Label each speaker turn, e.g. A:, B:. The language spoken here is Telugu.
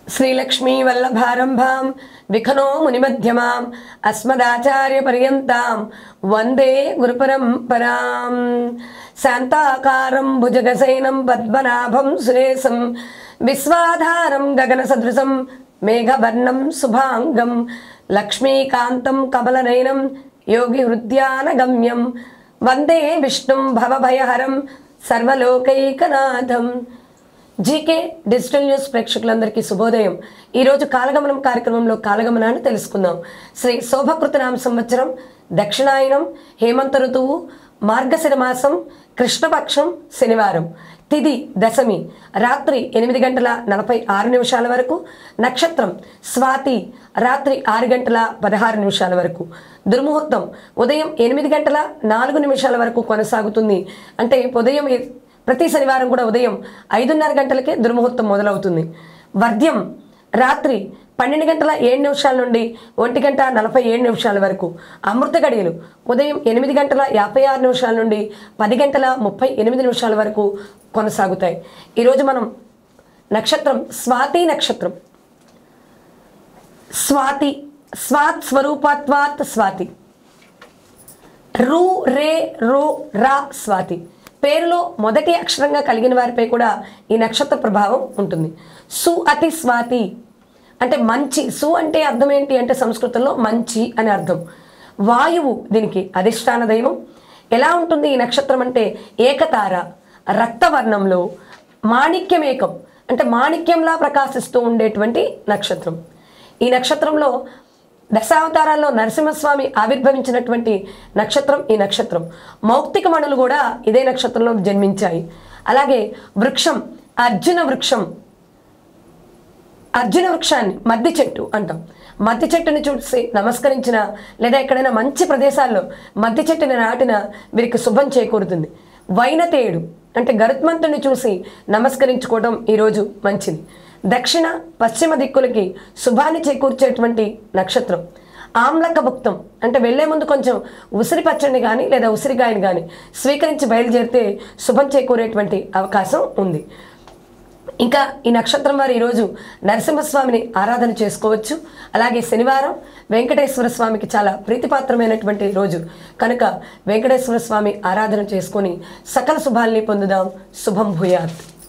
A: श्रीलक्ष्मी वल्लभारंभां विखनो मुनिमध्यमाम् अस्मदाचार्यपर्यन्तां वन्दे गुरुपरम्परां शान्ताकारं भुजगशयनं पद्मनाभं सुरेशं विश्वाधारं गगनसदृशं मेघवर्णं शुभांगं लक्ष्मीकान्तं कमलनयनं योगिहृद्यानगम्यं वन्दे विष्णुं भवभयहरं सर्वलोकैकनाथं। జీకే డిజిటల్ న్యూస్ ప్రేక్షకులందరికీ శుభోదయం। ఈరోజు కాలగమనం కార్యక్రమంలో కాలగమనాన్ని తెలుసుకుందాం। శ్రీ శోభకృత నామ సంవత్సరం దక్షిణాయనం హేమంత ఋతువు మార్గశిర మాసం కృష్ణపక్షం శనివారం తిథి దశమి రాత్రి 8:46 వరకు నక్షత్రం స్వాతి రాత్రి 6:16 వరకు దుర్ముహూర్తం ఉదయం 8:04 వరకు కొనసాగుతుంది। అంటే ఉదయం ప్రతి శనివారం కూడా ఉదయం 5:30 గంటలకే దుర్ముహూర్తం మొదలవుతుంది। వర్ధ్యం రాత్రి 12:07 నుండి 1:47 వరకు। అమృత గడియలు ఉదయం 8:56 నుండి 10:38 వరకు కొనసాగుతాయి। ఈరోజు మనం నక్షత్రం స్వాతి నక్షత్రం। స్వాతి స్వాత్ స్వరూపత్వాత్ స్వాతి రు రే రో రా స్వాతి పేరులో మొదటి అక్షరంగా కలిగిన వారిపై కూడా ఈ నక్షత్ర ప్రభావం ఉంటుంది। సు అతి స్వాతి అంటే మంచి, సు అంటే అర్థం ఏంటి అంటే సంస్కృతంలో మంచి అని అర్థం। వాయువు దీనికి అధిష్టాన దైవం। ఎలా ఉంటుంది ఈ నక్షత్రం అంటే ఏకతార రక్తవర్ణంలో మాణిక్యమేకం అంటే మాణిక్యంలా ప్రకాశిస్తూ ఉండేటువంటి నక్షత్రం। ఈ నక్షత్రంలో దశావతారాల్లో నరసింహస్వామి ఆవిర్భవించినటువంటి నక్షత్రం ఈ నక్షత్రం। మౌక్తిక మణులు కూడా ఇదే నక్షత్రంలో జన్మించాయి। అలాగే వృక్షం అర్జున వృక్షం, అర్జున వృక్షాన్ని మద్ది చెట్టు అంటాం। మద్ది చెట్టుని చూసి నమస్కరించిన లేదా ఎక్కడైనా మంచి ప్రదేశాల్లో మద్ది చెట్టుని నాటిన వీరికి శుభం చేకూరుతుంది। వైనతేయుడు అంటే గరుత్మంతుని చూసి నమస్కరించుకోవడం ఈరోజు మంచిది। దక్షిణ పశ్చిమ దిక్కులకి శుభాన్ని చేకూర్చేటువంటి నక్షత్రం। ఆమ్లక భుక్తం అంటే వెళ్లే ముందు కొంచెం ఉసిరి పచ్చడిని కానీ లేదా ఉసిరికాయని కానీ స్వీకరించి బయలుదేరితే శుభం చేకూరేటువంటి అవకాశం ఉంది। ఇంకా ఈ నక్షత్రం వారు ఈరోజు నరసింహస్వామిని ఆరాధన చేసుకోవచ్చు। అలాగే శనివారం వెంకటేశ్వర స్వామికి చాలా ప్రీతిపాత్రమైనటువంటి రోజు కనుక వెంకటేశ్వర స్వామి ఆరాధన చేసుకొని సకల శుభాల్ని పొందుదాం। శుభం భూయాత్।